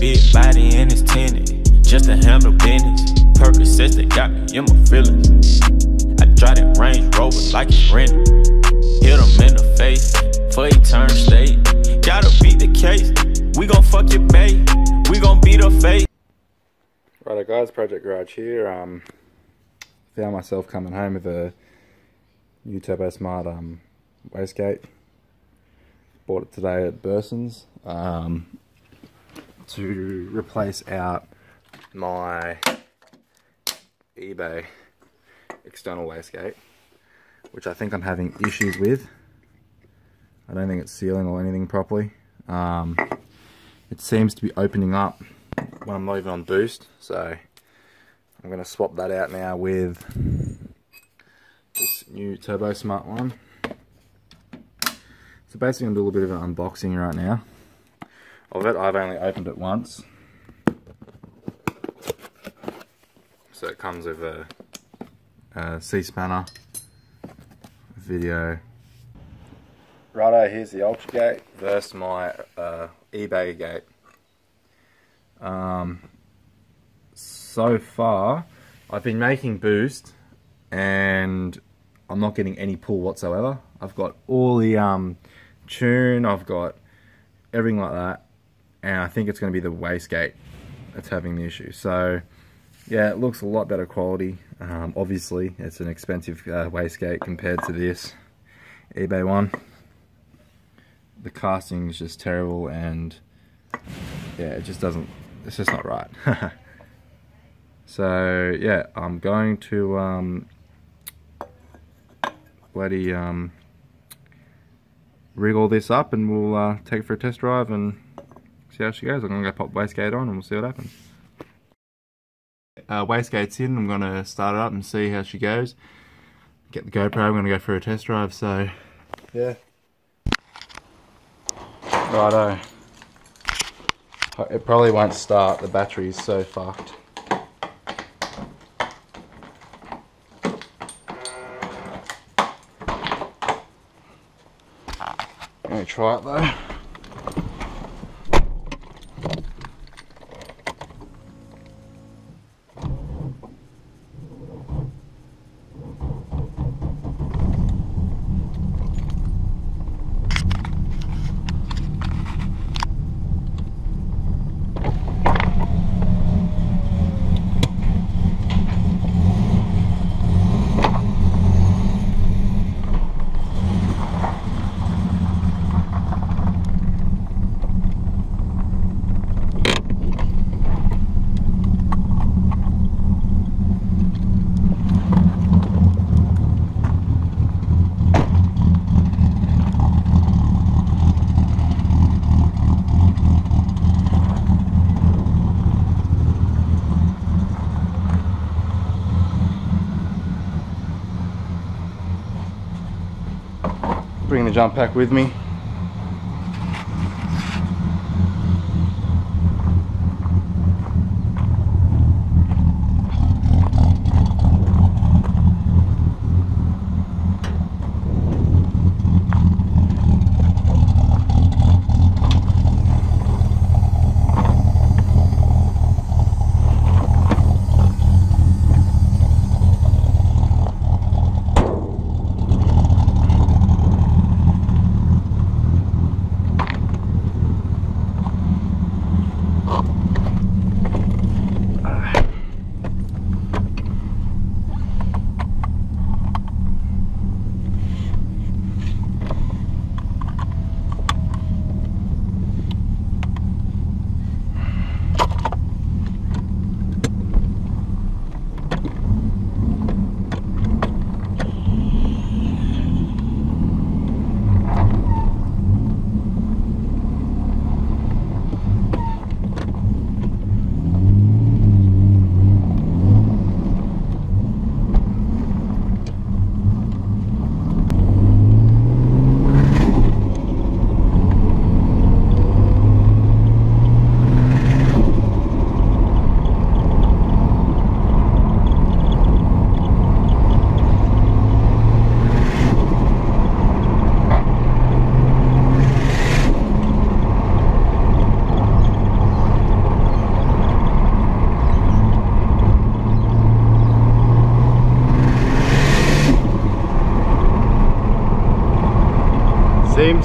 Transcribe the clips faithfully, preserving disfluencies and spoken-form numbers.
big body and it's tinted, just to handle business. Purpose says they got me in my feelings. I drive that Range Rover like it's rented. Hit him in the face, for he turn state. Gotta beat the case, we gon' fuck your bae. We gon' beat her face. Righto guys, Project Garage here. Um, found myself coming home with a new Turbo Smart um, Wast-gate. Bought it today at Burson's um, to replace out my eBay external Wast-gate, which I think I'm having issues with. I don't think it's sealing or anything properly. Um, it seems to be opening up when I'm not even on boost, so I'm going to swap that out now with this new Turbo Smart one. So basically I'm going to do a little bit of an unboxing right now of it. I've only opened it once. So it comes with a, a C-spanner, video. Righto, here's the Ultra Gate versus my uh, eBay gate. Um, so far, I've been making boost and I'm not getting any pull whatsoever. I've got all the um, tune, I've got everything like that, and I think it's going to be the Wast-gate that's having the issue. So yeah, it looks a lot better quality. Um, obviously, it's an expensive uh, Wast-gate compared to this eBay one. The casting is just terrible, and yeah, it just doesn't, it's just not right. So yeah, I'm going to um, bloody um, rig all this up, and we'll uh, take it for a test drive and see how she goes. I'm going to go pop Wast-gate on and we'll see what happens. Uh, Wast-gate's in, I'm going to start it up and see how she goes. Get the GoPro, I'm going to go for a test drive, so yeah. Righto. It probably won't start, the battery's so fucked. Let me try it though. Bring the jump pack with me.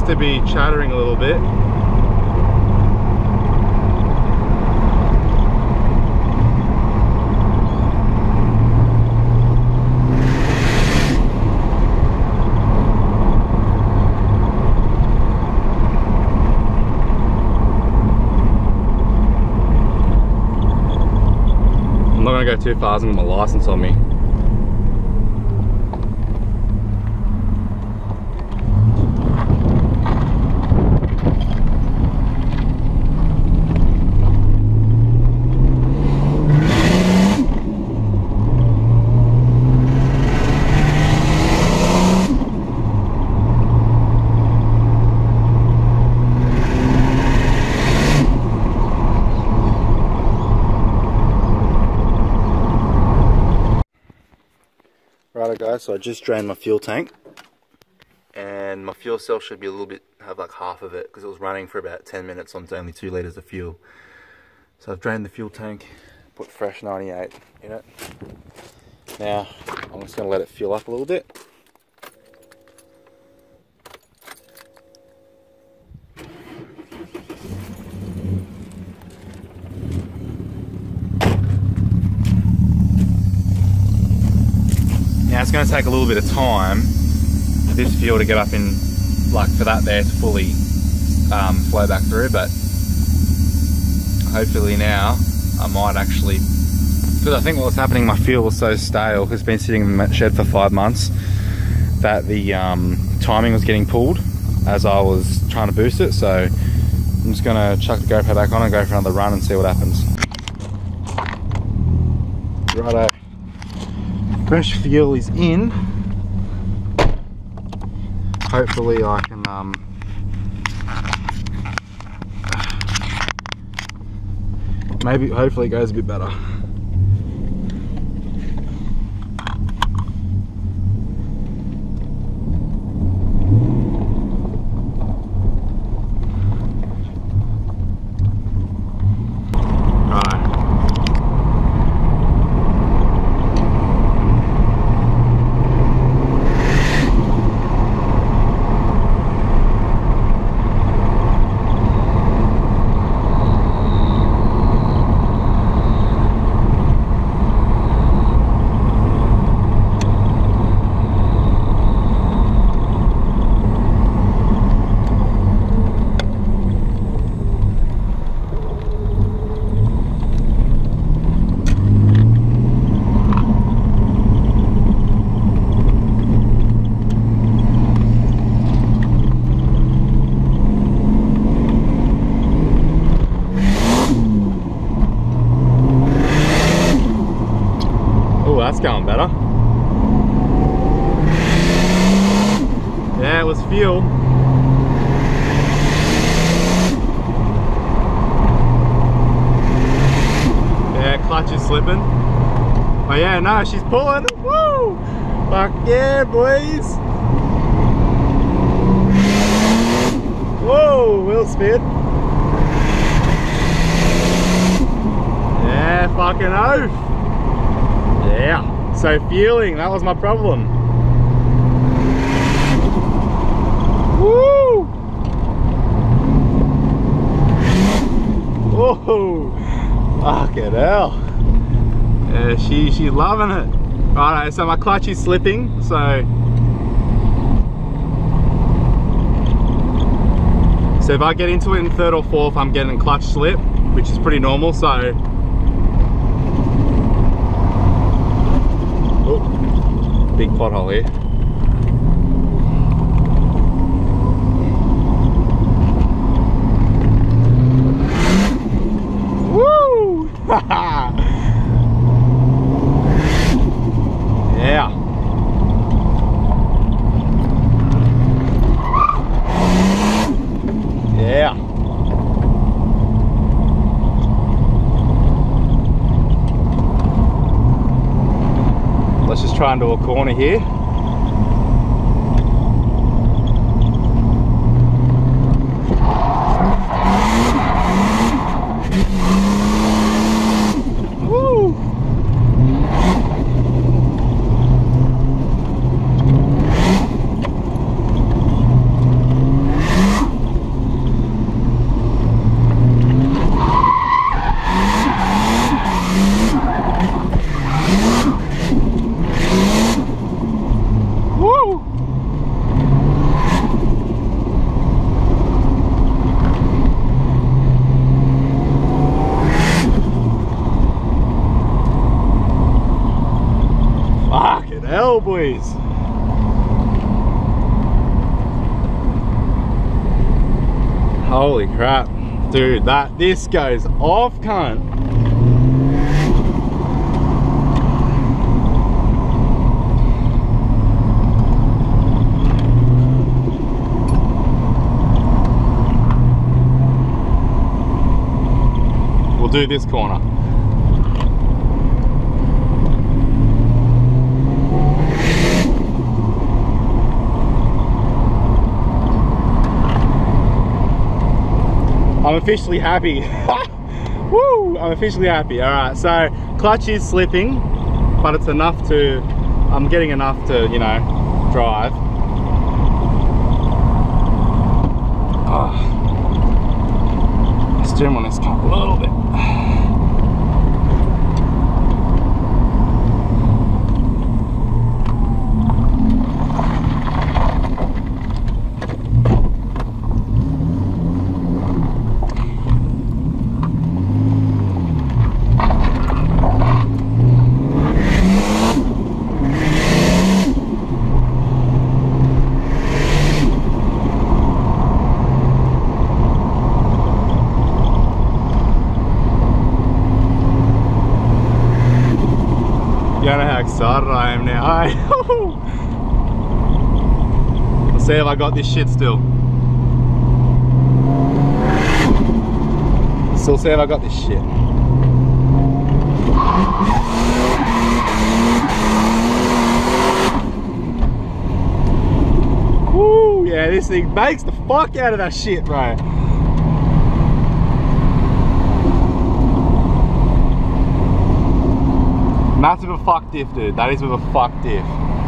to be chattering a little bit. I'm not gonna go too fast and get my license on me. Righto guys, so I just drained my fuel tank and my fuel cell should be a little bit, have like half of it because it was running for about ten minutes on only two litres of fuel. So I've drained the fuel tank, put fresh ninety-eight in it. Now I'm just going to let it fuel up a little bit. Now it's going to take a little bit of time for this fuel to get up in, like for that there to fully um, flow back through, but hopefully now I might actually, because I think what was happening, my fuel was so stale, because it's been sitting in the shed for five months, that the um, timing was getting pulled as I was trying to boost it. So I'm just going to chuck the GoPro back on and go for another run and see what happens. Righto. Fresh fuel is in. Hopefully I can um, maybe hopefully it goes a bit better. That's going better. Yeah, it was fuel. Yeah, clutch is slipping. Oh yeah, no, she's pulling. Woo! Fuck yeah, boys. Whoa, wheel spin. Yeah, fucking oath. Yeah, so fueling, that was my problem. Woo! Whoa! Fucking hell. Yeah, she, she's loving it. Alright, so my clutch is slipping, so... So if I get into it in third or fourth, I'm getting clutch slip, which is pretty normal, so... Big pothole here. Woo! Yeah. Yeah. Let's just try and do a corner here. Woo! hell, boys. Holy crap. Dude, that this goes off, cunt. We'll do this corner. I'm officially happy. Woo! I'm officially happy. Alright, so clutch is slipping, but it's enough to, I'm getting enough to, you know, drive. Oh. Steering on this car a little bit. You don't know how excited I am now. Let's see if I got this shit still. Still see if I got this shit. Woo, yeah, this thing bakes the fuck out of that shit, bro. That's with a fuck diff, dude. That is with a fuck diff.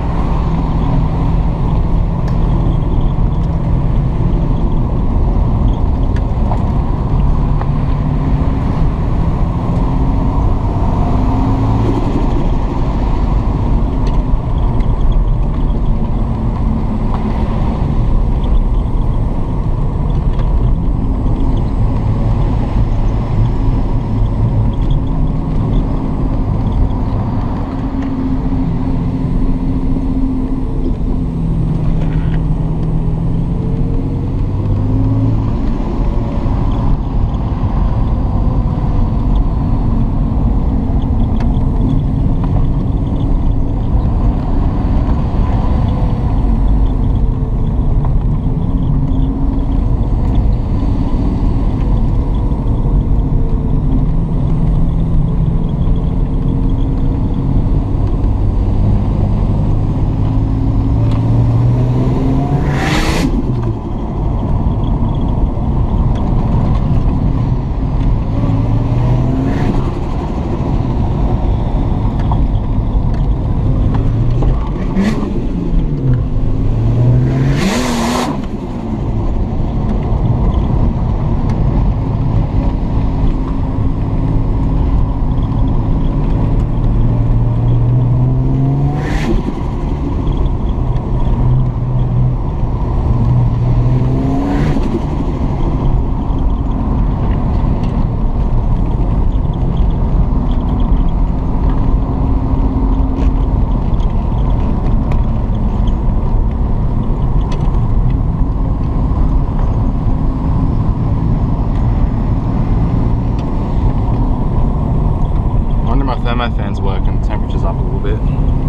Thermo fan's working, temperature's up a little bit.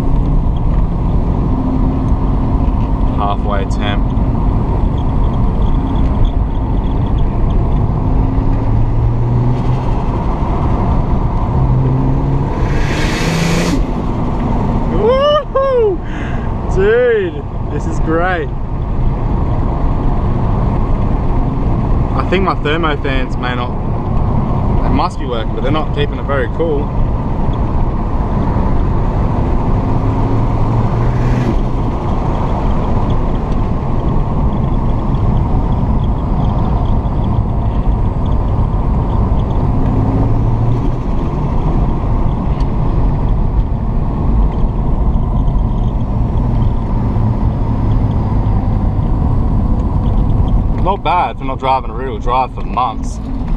Halfway temp. Woohoo! Dude, this is great. I think my thermo fans may not, they must be working, but they're not keeping it very cool. Not bad for not driving a real drive for months.